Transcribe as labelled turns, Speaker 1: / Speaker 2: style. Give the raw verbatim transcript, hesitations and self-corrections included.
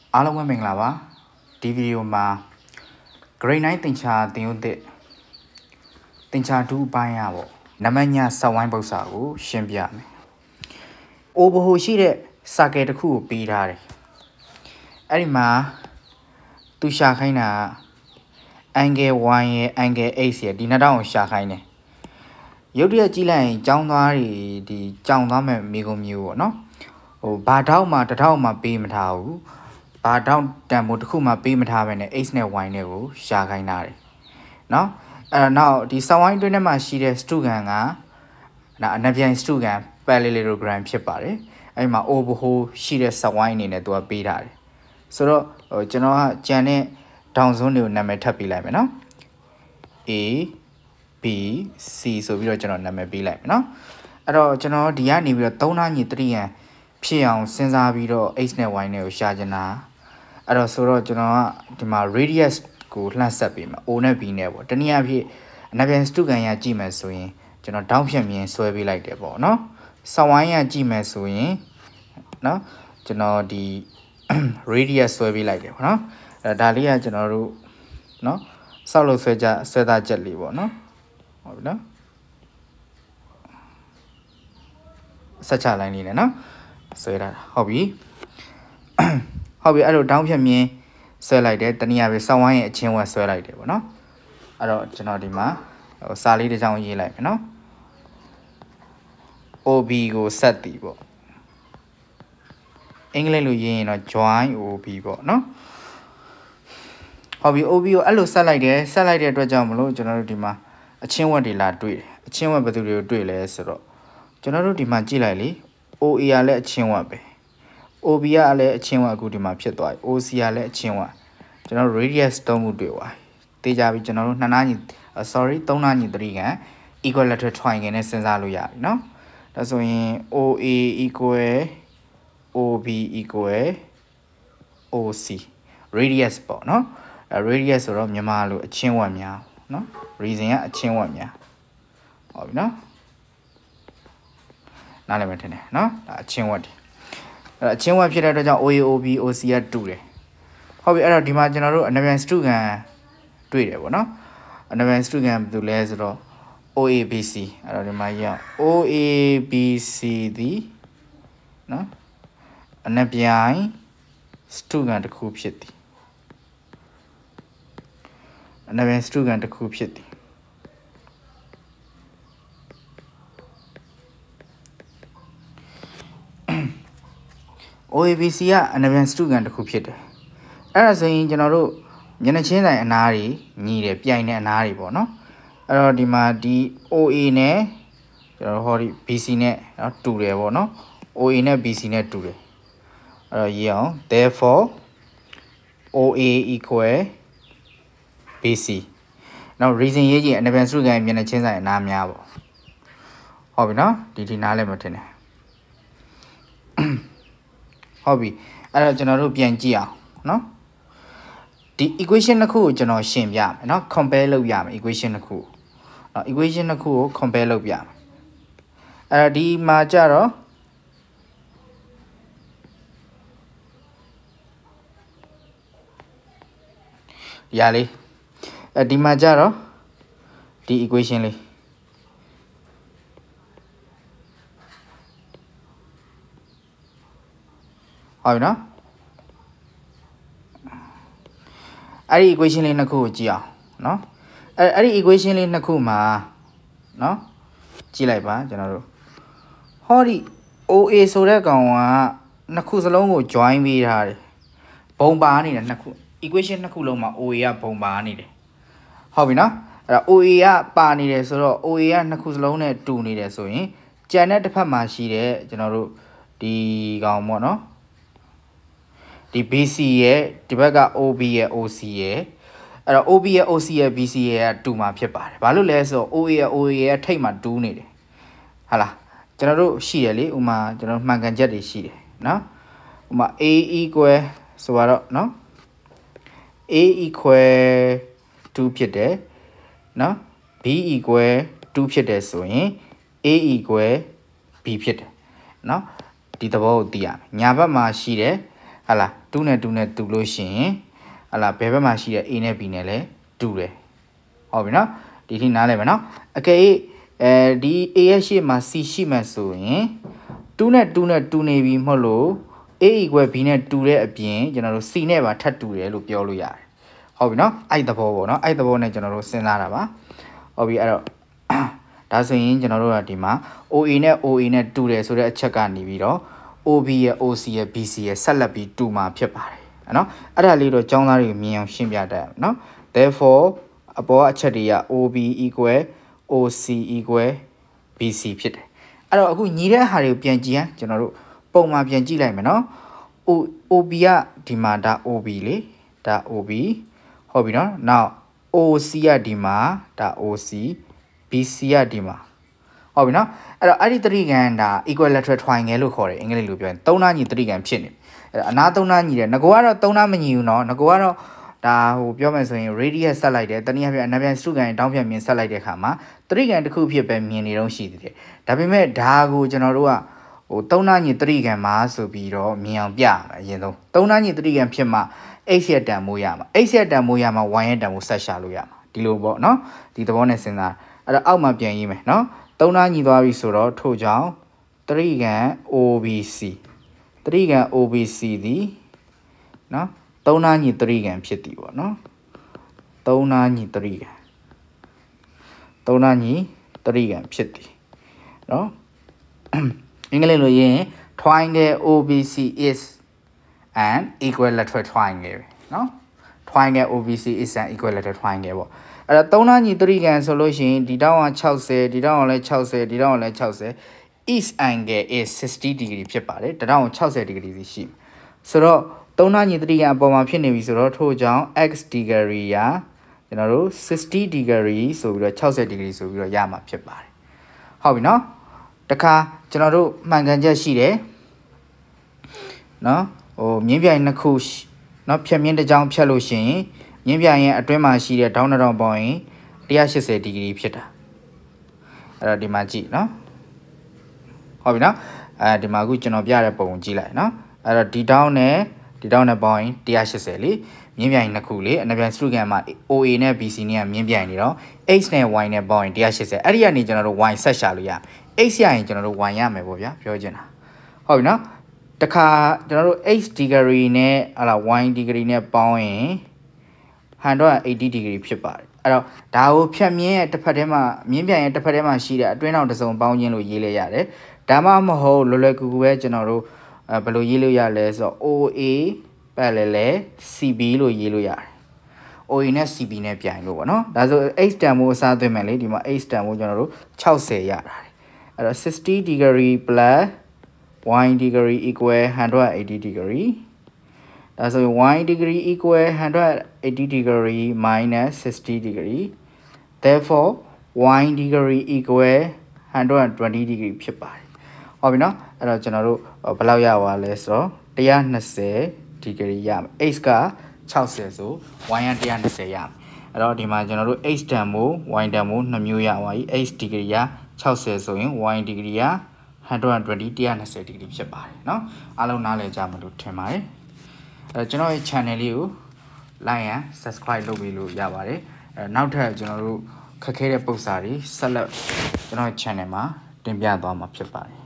Speaker 1: အားလုံးပဲမင်္ဂလာပါဒီဗီဒီယိုမှာ grade nine သင်္ချာသင်ယူသစ်သင်္ချာtwoပိုင်းရပေါ့နံပါတ်ညစောက်ဝိုင်းပု္ပ္ပစာကိုရှင်းပြမယ်အိုဘဟိုရှိတဲ့စာကယ်တစ်ခုကိုပေးထားတယ်အဲ့ဒီမှာသူရှာခိုင်းတာ angle y ရဲ့ angle x ရဲ့ဒီနှစ်တောင်ကိုရှာခိုင်းတယ်ရုပ်တရက်ကြည့်လိုက်ရင်ကျောင်းသားတွေဒီကျောင်းသားမဲ့မိကုံမျိုးပေါ့နော်ဟိုဘာတောက်မှတစ်ထောက်မှပေးမထားဘူးဘာတောက်တန်ဖိုးတစ်ခုမှပေးမထားဘဲနဲ့ x နဲ့ y နဲ့ကိုရှာခိုင်းတာတယ်နော်အဲ့တော့ဒီစောင်းဝိုင်းတွင်းထဲမှာရှိတဲ့ student ကဒါအနပြိုင် student parallelogram ဖြစ်ပါတယ်အဲ့မှာ o ဘဟိုရှိတဲ့စောင်းဝိုင်းအနေနဲ့သူကပေးထားတယ်ဆိုတော့ဟိုကျွန်တော်ကကြံတဲ့ဒေါင်စွန်းတွေကိုနာမည်ထပ်ပေးလိုက်မယ်နော် a b c ဆိုပြီးတော့ကျွန်တော်နာမည်ပေးလိုက်မယ်နော်အဲ့တော့ကျွန်တော်ဒီကနေပြီးတော့သုံးနာညီတရိယံဖြစ်အောင်စဉ်းစားပြီးတော့ x နဲ့ y နဲ့ကိုရှာချင်တာအဲ့တော့ဆိုတော့ကျွန်တော်ကဒီမှာ radius ကိုလှမ်းဆက်ပေးမယ် o နဲ့ b နဲ့ပေါ့တနည်းအားဖြင့်အနပြန်စတုကန်ရကြည့်မယ်ဆိုရင်ကျွန်တော်တောင်းဖြတ်မြင်ဆွဲပေးလိုက်တယ်ပေါ့နော်စောင်းဝိုင်းရကြည့်မယ်ဆိုရင်နော်ကျွန်တော်ဒီ radius ဆွဲပေးလိုက်တယ်ပေါ့နော်အဲဒါလေးကကျွန်တော်တို့နော်စောက်လို့ဆွဲကြဆွဲသားချက်လေးပေါ့နော်ဟုတ်ပြီနော်ဆက်ချလိုင်းလေးနဲ့နော်ဆွဲတာဟုတ်ပြီဟုတ်ပြီအဲ့လိုတောင်းဖြတ်မြင်ဆွဲလိုက်တယ်တနည်းအားဖြင့်စောင်းဝိုင်းရဲ့အချင်းဝက်ဆွဲလိုက်တယ်ပေါ့နော်အဲ့တော့ကျွန်တော်ဒီမှာဟိုစာလေးတစ်ချောင်းရေးလိုက်မယ်နော် o b ကိုဆက်တည်ပေါ့အင်္ဂလိပ်လိုရေးရင်တော့ join o b ပေါ့နော်ဟုတ်ပြီ o b ကိုအဲ့လိုဆက်လိုက်တယ်ဆက်လိုက်တဲ့အတွက်ကြောင့်မလို့ကျွန်တော်တို့ဒီမှာအချင်းဝက်တွေလာတွေ့တယ်အချင်းဝက်ဘယ်သူတွေကိုတွေ့လဲဆိုတော့ကျွန်တော်တို့ဒီမှာကြည့်လိုက်လေ o a ကလည်းအချင်းဝက်ပဲ o b ကလည်းအချင်းဝက်အခုဒီမှာဖြစ်သွားပြီ o c ကလည်းအချင်းဝက်ကျွန်တော်တို့ radius သုံးခုတွေ့သွားပြီတေးကြပြီကျွန်တော်တို့နှစ်နားညီ sorry သုံးနားညီတရိကံ equilateral triangle နဲ့စဉ်းစားလို့ရပြီเนาะဒါဆိုရင် o a equal o b equal o c radius ပေါ့เนาะ radius ဆိုတော့မြန်မာလိုအချင်းဝက်များเนาะ reason ကအချင်းဝက်များဟုတ်ပြီเนาะနားလည်မယ်ထင်တယ်เนาะဒါအချင်းဝက်တွေအဲ့အချင်းဝက်ဖြစ်တဲ့အတွက်ကြောင့် o a o b o c ကတူတယ်ဟုတ်ပြီအဲ့တော့ဒီမှာကျွန်တော်တို့အနပြန်စတုကန်တွေ့တယ်ပေါ့နော်အနပြန်စတုကန်ဘယ်လိုလဲဆိုတော့ o a b c အဲ့တော့ဒီမှာရအောင် o a b c ဒီနော်အနပြန်စတုကန်တစ်ခုဖြစ်သည်အနပြန်စတုကန်တစ်ခုဖြစ်သည်o a b c ကအနပြန်စတုကန်တစ်ခုဖြစ်တယ်အဲ့ဒါဆိုရင်ကျွန်တော်တို့မျက်နှာချင်းဆိုင်အနားတွေညီတယ်ပြိုင်တဲ့အနားတွေပေါ့နော်အဲ့တော့ဒီမှာဒီ o a နဲ့ကျွန်တော်ဟောဒီ b c နဲ့နော်တူတယ်ပေါ့နော် o a နဲ့ b c နဲ့တူတယ်အဲ့တော့ရေးအောင် therefore o a equal b c နောက် reason ရေးကြည့်အနပြန်စတုကန်မျက်နှာချင်းဆိုင်အနားများပေါ့ဟုတ်ပြီနော်ဒီဒီနားလည်းမထင်နဲ့ဟုတ်ပြီအဲ့တော့ကျွန်တော်တို့ပြန်ကြည့်အောင်နော်ဒီ equation နှစ်ခုကိုကျွန်တော်ရှင်းပြမယ်เนาะ compare လုပ်ရမယ် equation နှစ်ခုเนาะ equation နှစ်ခုကို compare လုပ်ပြမယ်အဲ့တော့ဒီမှာကြတော့ဒီဟာလေးအဲဒီမှာကြတော့ဒီ equation လေးဟုတ်ပြီเนาะအဲ့ဒီ equation လေးနှစ်ခုကိုကြည့်အောင်เนาะအဲ့အဲ့ဒီ equation လေးနှစ်ခုမှာเนาะကြည့်လိုက်ပါကျွန်တော်တို့ဟောဒီ o a ဆိုတဲ့ကောင်ကနှစ်ခုစလုံးကို join ပေးထားတယ်ဘုံပါနေတယ်နှစ်ခု equation နှစ်ခုလုံးမှာ o a ကဘုံပါနေတယ်ဟုတ်ပြီเนาะအဲ့တော့ o a ကပါနေတယ်ဆိုတော့ o a ကနှစ်ခုစလုံးနဲ့တူနေတယ်ဆိုရင်ကြံတဲ့တစ်ဖက်မှာရှိတဲ့ကျွန်တော်တို့ဒီကောင်ပေါ့เนาะဒီ bc ရဲ့ဒီဘက်က ob ရဲ့ oc ရဲ့အဲ့တော့ ob ရဲ့ oc ရဲ့ bc ရဲ့တူမှာဖြစ်ပါတယ်ဘာလို့လဲဆိုတော့ oa ရဲ့ oa ရဲ့ထိတ်မှာတူးနေတယ်ဟာလားကျွန်တော်တို့ရှိရလေဥမာကျွန်တော်မှန်ကန်ချက်တွေရှိတယ်နော်ဥမာ a equal ဆိုတော့နော် a equal two ဖြစ်တယ်နော် b equal two ဖြစ်တယ်ဆိုရင် a equal b ဖြစ်တယ်နော်ဒီသဘောကိုသိရမယ်ညာဘက်မှာရှိတဲ့ဟာလားtwoနဲ့twoနဲ့တူလို့ရှိရင်ဟာလားဘယ်ဘက်မှာရှိတဲ့ A နဲ့ B နဲ့လဲတူတယ်ဟုတ်ပြီနော်ဒီထိနားလဲမယ်နော်အကယ်၍အဲဒီ A ရဲ့ရှေ့မှာ C ရှိမှဆိုရင်twoနဲ့twoနဲ့တူနေပြီမဟုတ်လို့ A equal B နဲ့တူတဲ့အပြင်ကျွန်တော်တို့ C နဲ့ပါထပ်တူတယ်လို့ပြောလို့ရတယ်ဟုတ်ပြီနော်အဲ့သဘောပေါ့နော်အဲ့သဘောနဲ့ကျွန်တော်တို့စဉ်းစားတာပါဟုတ်ပြီအဲ့တော့ဒါဆိုရင်ကျွန်တော်တို့ကဒီမှာ O A နဲ့ O A နဲ့တူတယ်ဆိုတဲ့အချက်ကနေပြီးတော့ O B ရဲ့ O C ရဲ့ B C ရဲ့ဆက်လက်ပြီးတူမှာဖြစ်ပါတယ်နော်အဲ့ဒါလေးတော့ကျောင်းသားတွေမြင်အောင်ရှင်းပြတတ်နော် therefore အပေါ်အချက်တွေက O B equal O C equal B C ဖြစ်တယ်အဲ့တော့အခုညီတဲ့ဟာတွေကိုပြန်ကြည့်ရင်ကျွန်တော်တို့ပုံမှန်ပြန်ကြည့်လိုက်မယ်နော် O O B ကဒီမှာဒါ O B လေဒါ O B ဟုတ်ပြီနော် now O C ကဒီမှာဒါ O C B C ကဒီမှာဟုတ်ပြီနော်အဲ့တော့အဲ့ဒီတရိကန်ဒါ equilateral triangle လို့ခေါ်တယ်အင်္ဂလိပ်လိုပြောရင်သုံးနာညီတရိကန်ဖြစ်နေအဲ့အနာသုံးနာညီတယ်ငကိုကတော့သုံးနာမညီဘူးနော်ငကိုကတော့ဒါဟိုပြောမယ်ဆိုရင် radius ဆက်လိုက်တယ်တနည်းအားဖြင့်အနာပြန်စုကန်တောင်းပြန်မြင်ဆက်လိုက်တဲ့အခါမှာတရိကန်တစ်ခုဖြစ်ပဲမြင်နေတော့ရှိသေးတယ်ဒါပေမဲ့ဒါကိုကျွန်တော်တို့ကဟိုသုံးနာညီတရိကန်မှာဆိုပြီးတော့မြင်အောင်ပြရမယ်အရင်ဆုံးသုံးနာညီတရိကန်ဖြစ်မှ x ရဲ့တန်ဖိုးရမှာ x ရဲ့တန်ဖိုးရမှာ y ရဲ့တန်ဖိုးဆက်ရှာလို့ရမှာဒီလိုပေါ့နော်ဒီသဘောနဲ့စဉ်းစားအဲ့တော့အောက်မှာပြန်ရေးမယ်နော်သုံးနာညီသွားပြီဆိုတော့ထို့ကြောင့်တရိကန် O B C တရိကန် O B C သည်နော်သုံးနာညီတရိကန်ဖြစ်သည်ပေါ့နော်သုံးနာညီတရိကန်သုံးနာညီတရိကန်ဖြစ်သည်နော်အင်္ဂလိပ်လိုရေးရင် triangle O B C is an equilateral triangle နော် triangle O B C is an equilateral triangle ပေါ့အဲ့တော့သုံးနာညီတရိကန်ဆိုလို့ရှိရင်ဒီတောင်းက60ဒီတောင်းကလည်း60ဒီတောင်းကလည်း60 each angle is sixty degree ဖြစ်ပါတယ်တတောင်း60 degree စီရှိဆိုတော့သုံးနာညီတရိကန်အပေါ်မှာဖြစ်နေပြီဆိုတော့ထို့ကြောင့် x degree ရာကျွန်တော်တို့sixty degree ဆိုပြီးတော့60 degree ဆိုပြီးတော့ရမှာဖြစ်ပါတယ်ဟုတ်ပြီနော်တခါကျွန်တော်တို့မှန်ကန်ချက်ရှိတယ်နော်ဟိုမြင်းပြိုင်နှစ်ခုနော်ဖြတ်မြင်းတစ်ကြောင်းဖြတ်လို့ရှိရင်မြင်းပြိုင်ရဲ့အတွင်းမှာရှိတဲ့ဒေါင်းတစ်တောင်ပေါင်းရင်one eightyဒီဂရီဖြစ်တာအဲ့တော့ဒီမှာကြည့်နော်ဟုတ်ပြီနော်အဲဒီမှာအခုကျွန်တော်ပြတဲ့ပုံကိုကြည့်လိုက်နော်အဲ့တော့ဒီတောင်းနဲ့ဒီတောင်းနဲ့ပေါင်းရင်one eightyလေမြင်းပြိုင်နှစ်ခုလေအနပြန်စတုကန်မှာ O A နဲ့ B C နဲ့မြင်းပြိုင်နေတော့ x နဲ့ y နဲ့ပေါင်းရင်one eightyအဲ့ဒီကနေကျွန်တော်တို့ y ဆက်ရှာလို့ရ x ရရင်ကျွန်တော်တို့ y ရမယ်ပေါ့ဗျာပြောချင်တာဟုတ်ပြီနော်တခါကျွန်တော်တို့ x degree နဲ့ဟာလာ y degree နဲ့ပေါင်းရင်one eighty degree ဖြစ်ပါတယ်အဲ့တော့ဒါကိုဖြတ်မြင်းရဲ့တစ်ဖက်ထဲမှာမြင်းပြန်ရဲ့တစ်ဖက်ထဲမှာရှိတဲ့အတွင်းအောင်တစ်စုံပေါင်းခြင်းလို့ရေးလိုက်ရတယ်ဒါမှမဟုတ်လွယ်လွယ်ကူကူပဲကျွန်တော်တို့အဲဘယ်လိုရေးလို့ရလဲဆိုတော့ O A parallel C B လို့ရေးလို့ရတယ် O A နဲ့ C B နဲ့ပြိုင်လို့ပေါ့နော်ဒါဆို x တန်ဖိုးအစားသွင်းမယ်လေဒီမှာ x တန်ဖိုးကျွန်တော်တို့sixtyရတာအဲ့တော့sixty degree plus y degree equal one eighty degreeဒါဆိုရင် y degree equal one eighty degree minus sixty degree therefore y degree equal one twenty degree ဖြစ်ပါတယ်ဟုတ်ပြီနော်အဲ့တော့ကျွန်တော်တို့ဘယ်လောက်ရပါလဲဆိုတော့one twenty ဒီဂရီရမယ် x ကsixtyဆို y ကone twentyရမယ်အဲ့တော့ဒီမှာကျွန်တော်တို့ x တန်မို့ y တန်မို့နှစ်မျိုးရပါပြီ x ဒီဂရီကsixtyဆိုရင် y ဒီဂရီကone twenty one twentyဒီဂရီဖြစ်ပါတယ်เนาะအားလုံးနားလည်ကြမှာလို့ထင်ပါတယ်အဲ့တော့ကျွန်တော်ရဲ့ channel လေးကို like and subscribe လုပ်ပေးလို့ရပါတယ်အဲ့နောက်ထပ်ကျွန်တော်တို့ခက်ခဲတဲ့ပုံစံတွေဆက်လက်ကျွန်တော်ရဲ့ channel မှာတင်ပြသွားမှာဖြစ်ပါတယ်